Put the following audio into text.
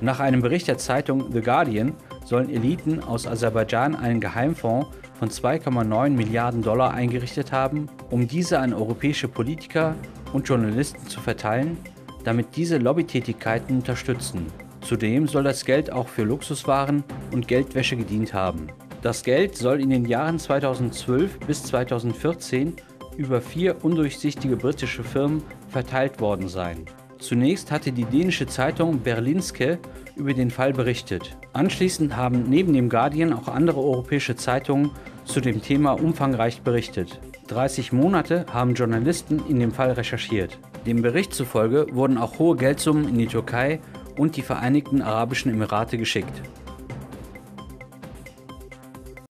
Nach einem Bericht der Zeitung The Guardian sollen Eliten aus Aserbaidschan einen Geheimfonds von 2,9 Milliarden Dollar eingerichtet haben, um diese an europäische Politiker und Journalisten zu verteilen, damit diese Lobbytätigkeiten unterstützen. Zudem soll das Geld auch für Luxuswaren und Geldwäsche gedient haben. Das Geld soll in den Jahren 2012 bis 2014 über 4 undurchsichtige britische Firmen verteilt worden sein. Zunächst hatte die dänische Zeitung Berlingske über den Fall berichtet. Anschließend haben neben dem Guardian auch andere europäische Zeitungen zu dem Thema umfangreich berichtet. 30 Monate haben Journalisten in dem Fall recherchiert. Dem Bericht zufolge wurden auch hohe Geldsummen in die Türkei und die Vereinigten Arabischen Emirate geschickt.